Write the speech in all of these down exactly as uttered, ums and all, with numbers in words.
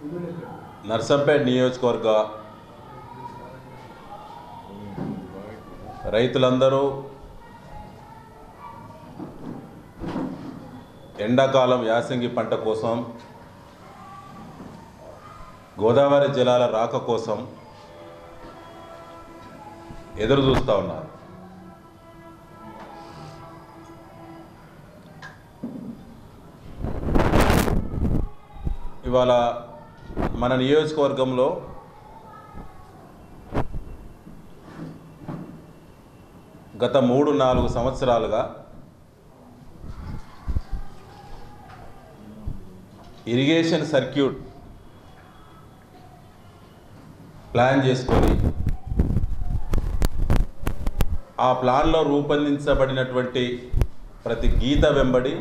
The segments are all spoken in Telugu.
నర్సంపేట నియోజకవర్గ రైతులందరూ ఎండాకాలం యాసంగి పంట కోసం గోదావరి జలాల రాక కోసం ఎదురు చూస్తూ ఉన్నారు. ఇవాళ మన నియోజకవర్గంలో గత మూడు నాలుగు సంవత్సరాలుగా ఇరిగేషన్ సర్క్యూట్ ప్లాన్ చేసుకొని ఆ ప్లాన్లో రూపొందించబడినటువంటి ప్రతి గీత వెంబడి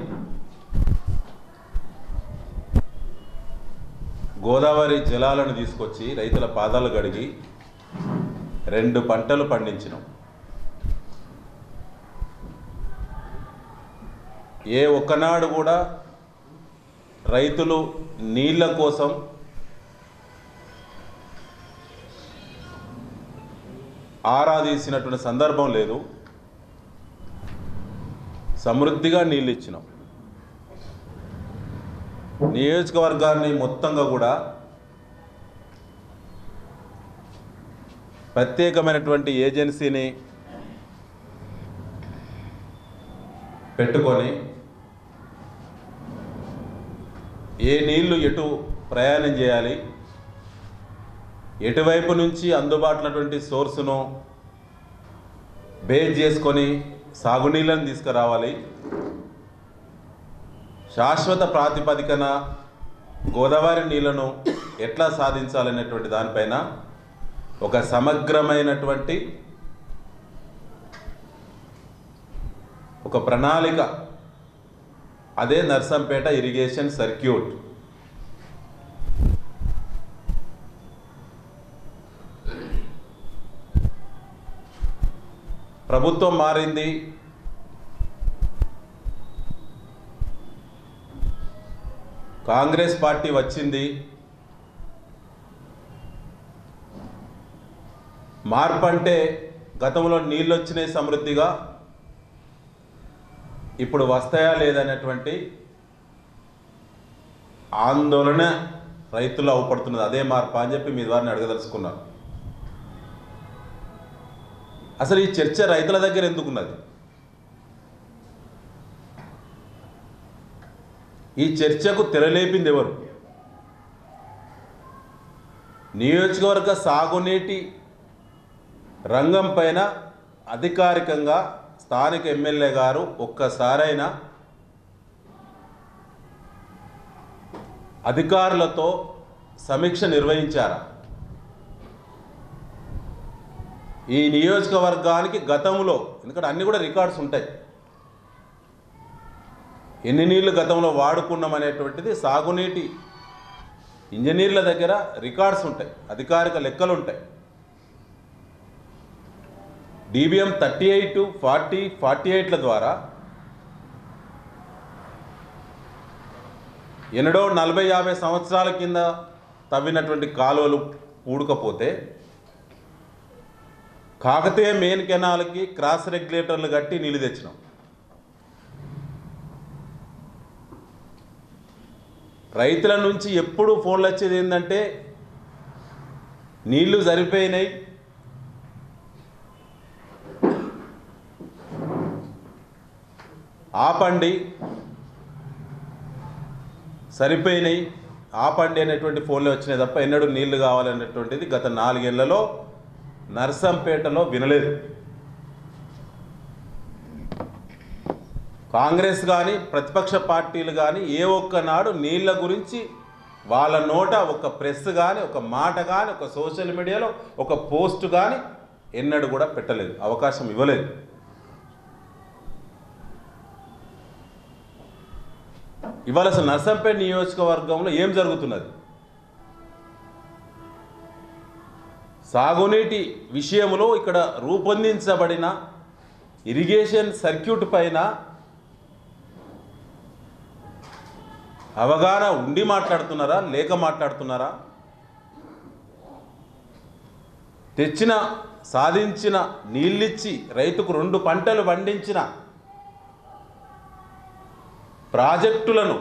గోదావరి జలాలను తీసుకొచ్చి రైతుల పాదాలు గడిగి రెండు పంటలు పండించినాం. ఏ ఒక్కనాడు కూడా రైతులు నీళ్ళ కోసం ఆరాధించినటువంటి సందర్భం లేదు. సమృద్ధిగా నీళ్ళు ఇచ్చినాం. నియోజకవర్గాన్ని మొత్తంగా కూడా ప్రత్యేకమైనటువంటి ఏజెన్సీని పెట్టుకొని ఏ నీళ్లు ఎటు ప్రయాణం చేయాలి, ఎటువైపు నుంచి అందుబాటులోటువంటి సోర్సును బేస్ చేసుకొని సాగునీళ్ళను తీసుకురావాలి, శాశ్వత ప్రాతిపదికన గోదావరి నీళ్లను ఎట్లా సాధించాలనేటువంటి దానిపైన ఒక సమగ్రమైనటువంటి ఒక ప్రణాళిక, అదే నర్సంపేట ఇరిగేషన్ సర్క్యూట్. ప్రభుత్వం మారింది, కాంగ్రెస్ పార్టీ వచ్చింది. మార్పు అంటే గతంలో నీళ్ళు వచ్చినాయి సమృద్ధిగా, ఇప్పుడు వస్తాయా లేదనేటువంటి ఆందోళన రైతులు అవపడుతున్నది. అదే మార్పు అని చెప్పి మీ ద్వారా అడగదలుచుకున్నారు. అసలు ఈ చర్చ రైతుల దగ్గర ఎందుకున్నది? ఈ చర్చకు తెరలేపింది ఎవరు? నియోజకవర్గ సాగునీటి రంగం పైన అధికారికంగా స్థానిక ఎమ్మెల్యే గారు ఒక్కసారైనా అధికారులతో సమీక్ష నిర్వహించారా? ఈ నియోజకవర్గానికి గతంలో, ఎందుకంటే అన్నీ కూడా రికార్డ్స్ ఉంటాయి, ఎన్ని నీళ్లు గతంలో వాడుకున్నాం అనేటువంటిది సాగునీటి ఇంజనీర్ల దగ్గర రికార్డ్స్ ఉంటాయి, అధికారిక లెక్కలు ఉంటాయి. DBM thirty eight forty forty ఎయిట్ల ద్వారా ఎన్నడో నలభై యాభై సంవత్సరాల కింద తవ్వినటువంటి కాలువలు పూడకపోతే కాకతీయ మెయిన్ కెనాల్కి క్రాస్ రెగ్యులేటర్లు కట్టి నీళ్ళు తెచ్చినాం. రైతుల నుంచి ఎప్పుడు ఫోన్లు వచ్చేది ఏంటంటే నీళ్లు సరిపోయినాయి, ఆపండి, సరిపోయినాయి ఆపండి అనేటువంటి ఫోన్లు వచ్చినాయి తప్ప ఎన్నడూ నీళ్లు కావాలనేటువంటిది గత నాలుగేళ్లలో నర్సంపేటలో వినలేదు. కాంగ్రెస్ కానీ ప్రతిపక్ష పార్టీలు కానీ ఏ ఒక్కనాడు నీళ్ల గురించి వాళ్ళ నోట ఒక ప్రెస్ కానీ, ఒక మాట కానీ, ఒక సోషల్ మీడియాలో ఒక పోస్ట్ కానీ ఎన్నడూ కూడా పెట్టలేదు, అవకాశం ఇవ్వలేదు. ఇవాళ అసలు నర్సంపేట నియోజకవర్గంలో ఏం జరుగుతున్నది? సాగునీటి విషయంలో ఇక్కడ రూపొందించబడిన ఇరిగేషన్ సర్క్యూట్ పైన అవగాహన ఉండి మాట్లాడుతున్నారా లేక మాట్లాడుతున్నారా? తెచ్చిన సాధించిన నీళ్ళిచ్చి రైతుకు రెండు పంటలు పండించిన ప్రాజెక్టులను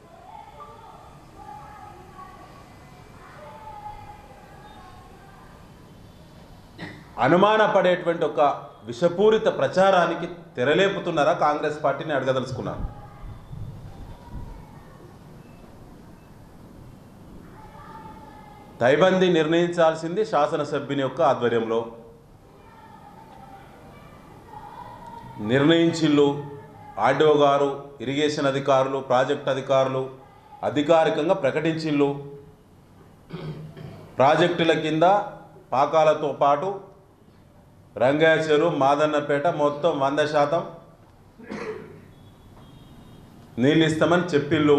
అనుమానపడేటువంటి ఒక విషపూరిత ప్రచారానికి తెరలేపుతున్నారా కాంగ్రెస్ పార్టీని అడగదలుచుకున్నాను. తైబందీ నిర్ణయించాల్సింది శాసనసభ్యుని యొక్క ఆధ్వర్యంలో. నిర్ణయించిళ్ళు ఆర్డీఓ గారు, ఇరిగేషన్ అధికారులు, ప్రాజెక్ట్ అధికారులు అధికారికంగా ప్రకటించిళ్ళు. ప్రాజెక్టుల కింద పాకాలతో పాటు రంగయ్య చెరువు, మాదన్నపేట మొత్తం వంద శాతం నీళ్ళు ఇస్తామని చెప్పిళ్ళు.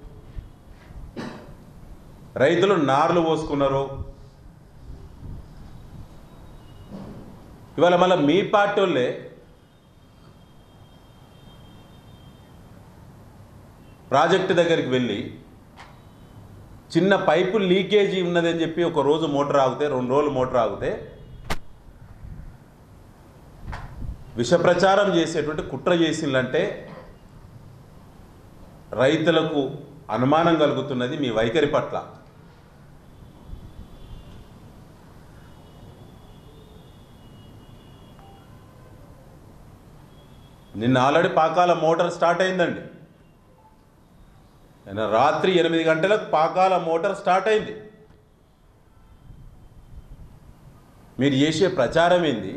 రైతులు నార్లు పోసుకున్నారు. ఇవాళ మళ్ళీ మీ పార్టీ వాళ్ళే ప్రాజెక్టు దగ్గరికి వెళ్ళి చిన్న పైపు లీకేజీ ఉన్నదని చెప్పి ఒక రోజు మోటార్ ఆగితే, రెండు రోజులు మోటార్ ఆగితే విషప్రచారం చేసేటువంటి కుట్ర చేసిందంటే రైతులకు అనుమానం కలుగుతున్నది మీ వైఖరి పట్ల. నిన్న ఆల్రెడీ పాకాల మోటార్ స్టార్ట్ అయిందండి. నిన్న రాత్రి ఎనిమిది గంటలకు పాకాల మోటార్ స్టార్ట్ అయింది. మీరు చేసే ప్రచారం ఏంది?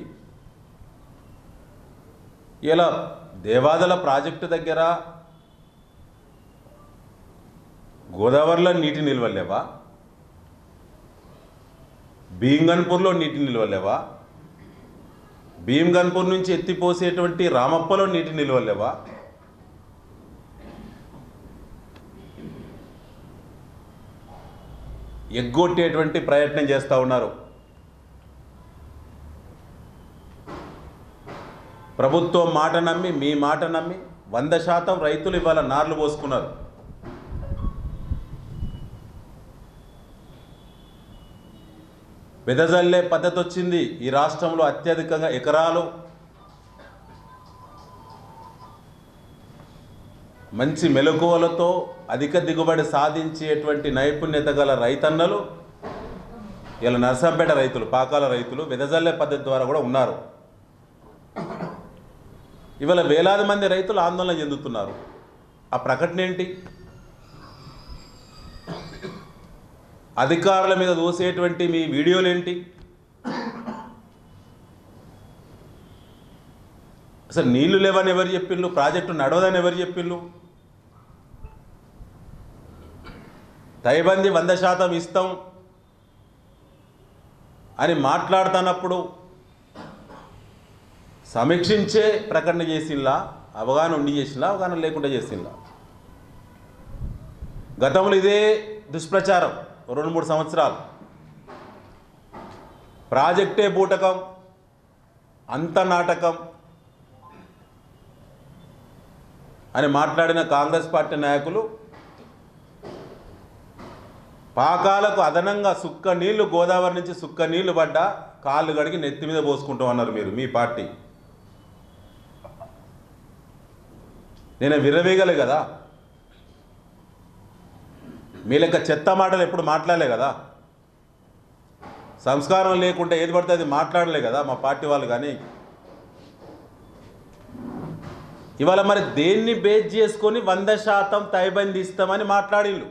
ఇలా దేవాదల ప్రాజెక్టు దగ్గర గోదావరిలో నీటి నిల్వలేవా? భీంగన్పూర్లో నీటి నిల్వలేవా? భీంగన్పూర్ నుంచి ఎత్తిపోసేటువంటి రామప్పలో నీటి నిల్వలేవా? ఎగ్గొట్టేటువంటి ప్రయత్నం చేస్తూ ఉన్నారు. ప్రభుత్వం మాట నమ్మి, మీ మాట నమ్మి వంద శాతం రైతులు ఇవాళ నార్లు పోసుకున్నారు. వెదజల్లే పద్ధతి వచ్చింది. ఈ రాష్ట్రంలో అత్యధికంగా ఎకరాలు మంచి మెలకువలతో అధిక దిగుబడి సాధించేటువంటి నైపుణ్యత గల రైతన్నలు ఇలా నర్సంపేట రైతులు, పాకాల రైతులు వెదజల్లే పద్ధతి ద్వారా కూడా ఉన్నారు. ఇవాళ వేలాది మంది రైతులు ఆందోళన చెందుతున్నారు. ఆ ప్రకటన ఏంటి? అధికారుల మీద దూసేటువంటి మీ వీడియోలు ఏంటి? అసలు నీళ్లు లేవని ఎవరు చెప్పిళ్ళు? ప్రాజెక్టు నడవదని ఎవరు చెప్పిళ్ళు? తైబంది వంద శాతం ఇస్తాం అని మాట్లాడుతున్నప్పుడు సమీక్షించే ప్రకటన చేసిల్లా? అవగాహన ఉండి చేసిల్లా? అవగాహన లేకుండా చేసిల్లా? గతంలో ఇదే దుష్ప్రచారం రెండు మూడు సంవత్సరాలు. ప్రాజెక్టే బూటకం, అంత నాటకం అని మాట్లాడిన కాంగ్రెస్ పార్టీ నాయకులు పాకాలకు అదనంగా సుక్క నీళ్లు, గోదావరి నుంచి సుక్క నీళ్లు పడ్డా కాళ్ళు గడిగి నెత్తి మీద పోసుకుంటాం అన్నారు మీరు, మీ పార్టీ. నేను విరవేయగలే కదా, మీ లెక్క చెత్త మాటలు ఎప్పుడు మాట్లాడలే కదా, సంస్కారం లేకుండా ఏది పడితే అది మాట్లాడలే కదా మా పార్టీ వాళ్ళు. కానీ ఇవాళ మరి దేన్ని బేస్ చేసుకొని వంద శాతం తైబంది ఇస్తామని మాట్లాడిళ్ళు?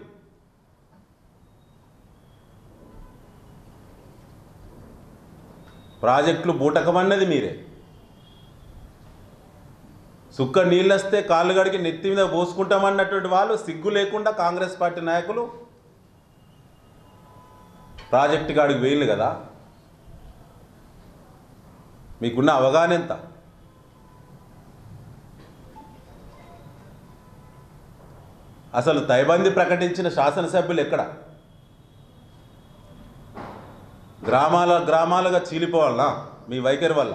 ప్రాజెక్టులు బూటకమన్నది మీరే. సుక్క నీళ్ళు వస్తే కాళ్ళు గడికి నెత్తి మీద పోసుకుంటామన్నటువంటి వాళ్ళు సిగ్గు లేకుండా కాంగ్రెస్ పార్టీ నాయకులు ప్రాజెక్టు కాడికి వేయలు కదా. మీకున్న అవగాహన ఎంత? అసలు తైబంది ప్రకటించిన శాసనసభ్యులు ఎక్కడ? గ్రామాల గ్రామాలుగా చీలిపోవాలనా మీ వైఖరి వల్ల?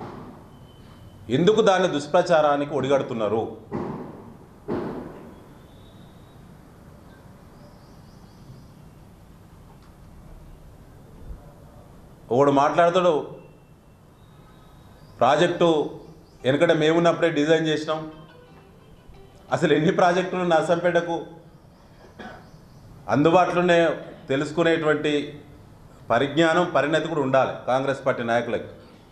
ఎందుకు దాన్ని దుష్ప్రచారానికి ఒడిగడుతున్నారు? ఒకడు మాట్లాడుతాడు, ప్రాజెక్టు వెనకట మేమున్నప్పుడే డిజైన్ చేసినాం. అసలు ఎన్ని ప్రాజెక్టులు నర్సంపేటకు అందుబాటులోనే తెలుసుకునేటువంటి పరిజ్ఞానం, పరిణతి కూడా ఉండాలి కాంగ్రెస్ పార్టీ నాయకులకి.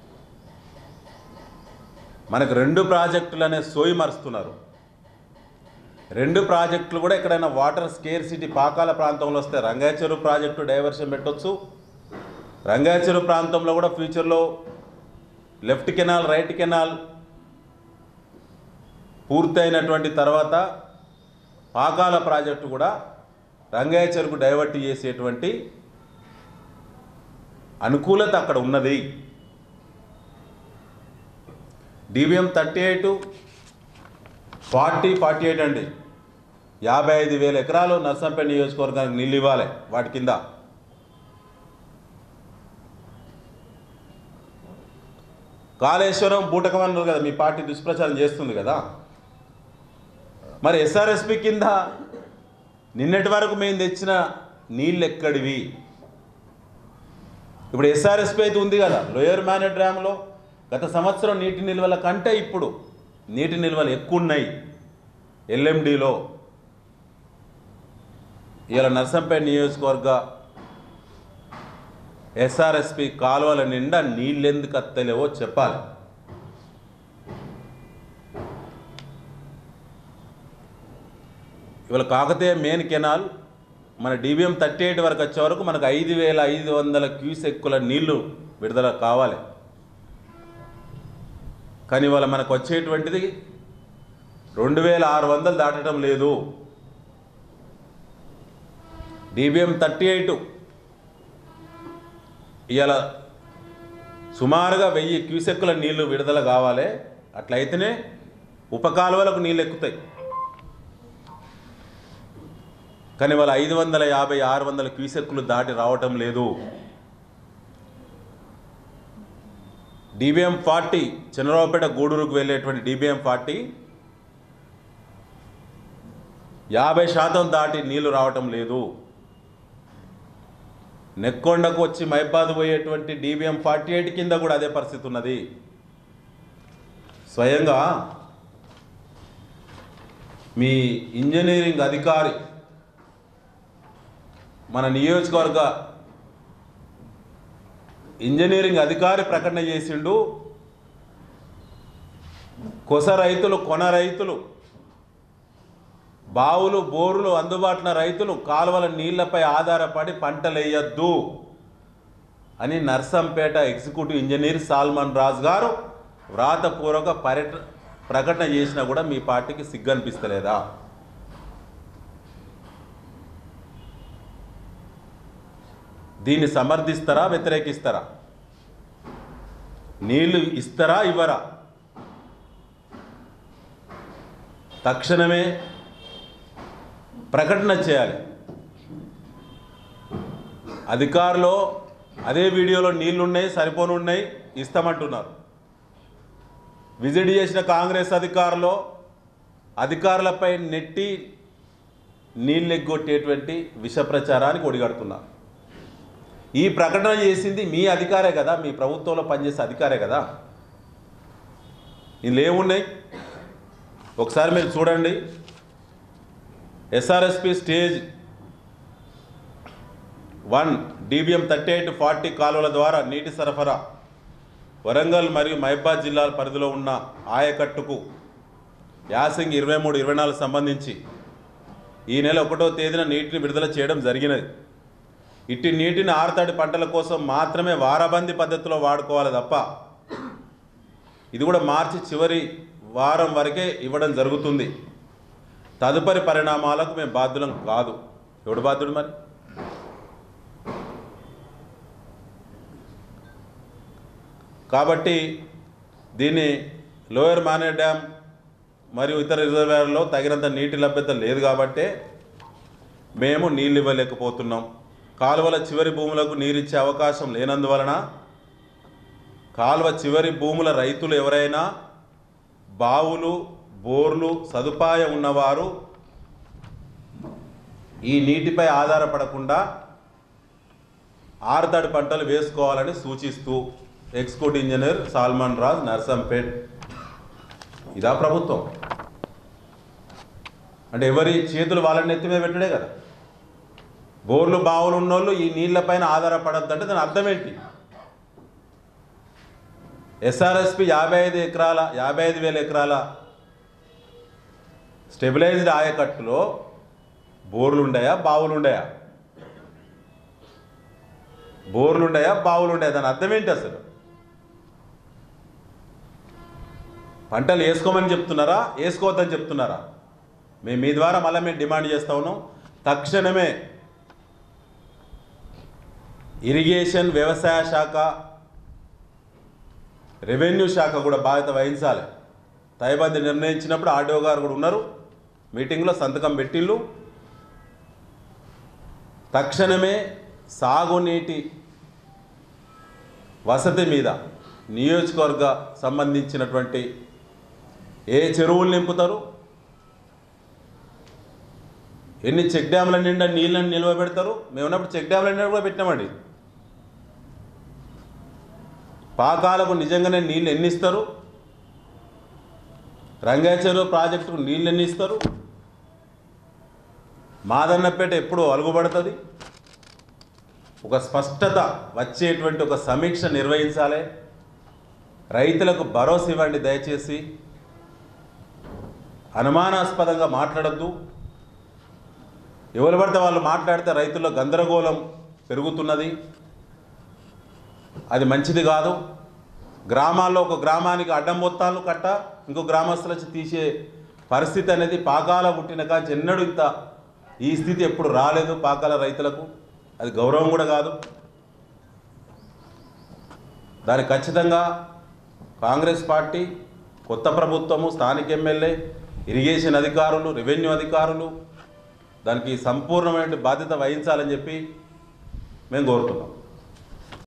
మనకు రెండు ప్రాజెక్టులు అనే సోయి మరుస్తున్నారు. రెండు ప్రాజెక్టులు కూడా ఎక్కడైనా వాటర్ స్కేర్ సిటీ పాకాల ప్రాంతంలో వస్తే రంగాయ చెరువు ప్రాజెక్టు డైవర్షన్ పెట్టవచ్చు. రంగాయ చెరువు ప్రాంతంలో కూడా ఫ్యూచర్లో లెఫ్ట్ కెనాల్, రైట్ కెనాల్ పూర్తయినటువంటి తర్వాత పాకాల ప్రాజెక్టు కూడా రంగాయ చెరువుకు డైవర్ట్ చేసేటువంటి అనుకూలత అక్కడ ఉన్నది. DBM thirty eight forty forty eight అండి, యాభై ఐదు వేల ఎకరాలు నర్సంపేట నియోజకవర్గానికి నీళ్ళు ఇవ్వాలి. వాటి కింద కాళేశ్వరం బూటకమన్నారు కదా, మీ పార్టీ దుష్ప్రచారం చేస్తుంది కదా. మరి ఎస్ఆర్ఎస్పి కింద నిన్నటి వరకు మేము తెచ్చిన నీళ్ళు ఎక్కడివి? ఇప్పుడు ఎస్ఆర్ఎస్పి అయితే ఉంది కదా, లోయర్ మేనేజ్ డ్యామ్లో గత సంవత్సరం నీటి నిల్వల కంటే ఇప్పుడు నీటి నిల్వలు ఎక్కువ ఉన్నాయి. ఎల్ఎండిలో ఇలా నర్సంపేట నియోజకవర్గ ఎస్ఆర్ఎస్పి కాలువల నిండా నీళ్ళెందుకు అత్తలేవో చెప్పాలి. ఇవాళ కాకతీయ మెయిన్ కెనాల్ మన డిబిఎం థర్టీ ఎయిట్ వరకు వచ్చే వరకు మనకు ఐదు వేల ఐదు వందల క్యూసెక్కుల నీళ్లు విడుదల కావాలి. కానీ ఇవాళ మనకు వచ్చేటువంటిది రెండు వేల ఆరు వందలు దాటడం లేదు. డిబిఎం థర్టీ ఎయిట్ ఇవాళ సుమారుగా వెయ్యి క్యూసెక్కుల నీళ్లు విడుదల కావాలి. అట్లయితేనే ఉపకాలువలకు నీళ్ళు ఎక్కుతాయి. కానీ వాళ్ళ ఐదు వందల యాభై ఆరు వందల క్యూసెక్కులు దాటి రావటం లేదు. డిబిఎం ఫార్టీ చంద్రబాబుపేట గూడూరుకు వెళ్ళేటువంటి డిబిఎం ఫార్టీ యాభై శాతం దాటి నీళ్లు రావటం లేదు. నెక్కొండకు వచ్చి మైబాద్ పోయేటువంటి డిబిఎం ఫార్టీ ఎయిట్ కింద కూడా అదే పరిస్థితి ఉన్నది. స్వయంగా మీ ఇంజనీరింగ్ అధికారి మన నియోజకవర్గ ఇంజనీరింగ్ అధికారి ప్రకటన చేసిండు, కొస రైతులు, కొన రైతులు, బావులు, బోరులు అందుబాటులో రైతులు కాలువల నీళ్లపై ఆధారపడి పంటలు వేయొద్దు అని నర్సంపేట ఎగ్జిక్యూటివ్ ఇంజనీర్ సాల్మన్ రాజ్ గారు వ్రాతపూర్వక పర్యట ప్రకటన చేసినా కూడా మీ పార్టీకి సిగ్గు అనిపిస్తలేదా? దీన్ని సమర్థిస్తారా, వ్యతిరేకిస్తారా? నీళ్లు ఇస్తారా, ఇవ్వరా? తక్షణమే ప్రకటన చేయాలి. అధికారులు అదే వీడియోలో నీళ్లున్నాయి, సరిపోనున్నాయి, ఇస్తామంటున్నారు. విజిట్ చేసిన కాంగ్రెస్ అధికారులు అధికారులపై నెట్టి నీళ్ళు ఎగ్గొట్టేటువంటి విష ప్రచారానికి ఒడిగడుతున్నారు. ఈ ప్రకటన చేసింది మీ అధికారే కదా, మీ ప్రభుత్వంలో పనిచేసే అధికారే కదా. ఇందులో ఏమున్నాయి ఒకసారి మీరు చూడండి. SRSP stage one DBM thirty eight forty కాలువల ద్వారా నీటి సరఫరా వరంగల్ మరియు మహబాద్ జిల్లాల పరిధిలో ఉన్న ఆయకట్టుకు యాసంగి ఇరవై మూడు ఇరవై నాలుగు సంబంధించి ఈ నెల ఒకటో తేదీన నీటిని విడుదల చేయడం జరిగినది. ఇట్టి నీటిని ఆరుతడి పంటల కోసం మాత్రమే వారబందీ పద్ధతిలో వాడుకోవాలి తప్ప ఇది కూడా మార్చి చివరి వారం వరకే ఇవ్వడం జరుగుతుంది. తదుపరి పరిణామాలకు మేము బాధ్యులం కాదు. ఎవడు బాధ్యుడు మరి? కాబట్టి దీన్ని లోయర్ మానే డ్యామ్ మరియు ఇతర రిజర్వాయర్లో తగినంత నీటి లభ్యత లేదు కాబట్టే మేము నీళ్ళు ఇవ్వలేకపోతున్నాం. కాలువల చివరి భూములకు నీరిచ్చే అవకాశం లేనందువలన కాలువ చివరి భూముల రైతులు ఎవరైనా బావులు, బోర్లు సదుపాయం ఉన్నవారు ఈ నీటిపై ఆధారపడకుండా ఆరుతడి పంటలు వేసుకోవాలని సూచిస్తూ ఎగ్జిక్యూటివ్ ఇంజనీర్ సాల్మన్ రాజ్, నర్సంపేట్. ఇదా ప్రభుత్వం అంటే? ఎవరి చేతులు వాళ్ళని ఎత్తిమే పెట్టడే కదా. బోర్లు బావులు ఉన్నోళ్ళు ఈ నీళ్లపైన ఆధారపడద్దంటే దాని అర్థం ఏంటి? ఎస్ఆర్ఎస్పి యాభై ఐదు ఎకరాల యాభై ఐదు వేల ఎకరాల స్టెబిలైజ్డ్ ఆయకట్టులో బోర్లు ఉండయా, బావులు ఉండయా? బోర్లు ఉండయా, బావులు ఉండయా? దాని అర్థం ఏంటి అసలు? పంటలు వేసుకోమని చెప్తున్నారా, వేసుకోవద్దని చెప్తున్నారా? మేము మీ ద్వారా మళ్ళీ మేము డిమాండ్ చేస్తా ఉన్నాం, తక్షణమే ఇరిగేషన్, వ్యవసాయ శాఖ, రెవెన్యూ శాఖ కూడా బాధ్యత వహించాలి. తయబంది నిర్ణయించినప్పుడు ఆర్డీఓ గారు కూడా ఉన్నారు, మీటింగ్లో సంతకం పెట్టిళ్ళు. తక్షణమే సాగునీటి వసతి మీద నియోజకవర్గ సంబంధించినటువంటి ఏ చెరువులు నింపుతారు, ఎన్ని చెక్ డ్యాముల నిండా నీళ్ళని నిల్వ పెడతారు? మేము ఉన్నప్పుడు చెక్ డ్యాముల నిండా కూడా పెట్టినామండి. పాకాలకు నిజంగానే నీళ్ళు ఎన్ని ఇస్తారు? రంగాయ చెరువు ప్రాజెక్టుకు నీళ్ళు ఎన్ని ఇస్తారు? మాదన్నపేట ఎప్పుడు అలుగుబడుతుంది? ఒక స్పష్టత వచ్చేటువంటి ఒక సమీక్ష నిర్వహించాలి. రైతులకు భరోసా ఇవ్వండి దయచేసి. అనుమానాస్పదంగా మాట్లాడద్దు. ఎవరు పడితే వాళ్ళు మాట్లాడితే రైతుల్లో గందరగోళం పెరుగుతున్నది, అది మంచిది కాదు. గ్రామాల్లో ఒక గ్రామానికి అడ్డం మొత్తాలు కట్ట ఇంకో గ్రామస్తులు వచ్చి తీసే పరిస్థితి అనేది పాకాల పుట్టినక చెన్నడు ఇంత ఈ స్థితి ఎప్పుడు రాలేదు పాకాల రైతులకు. అది గౌరవం కూడా కాదు. దానికి ఖచ్చితంగా కాంగ్రెస్ పార్టీ, కొత్త ప్రభుత్వము, స్థానిక ఎమ్మెల్యే, ఇరిగేషన్ అధికారులు, రెవెన్యూ అధికారులు దానికి సంపూర్ణమైన బాధ్యత వహించాలని చెప్పి మేము కోరుతున్నాం.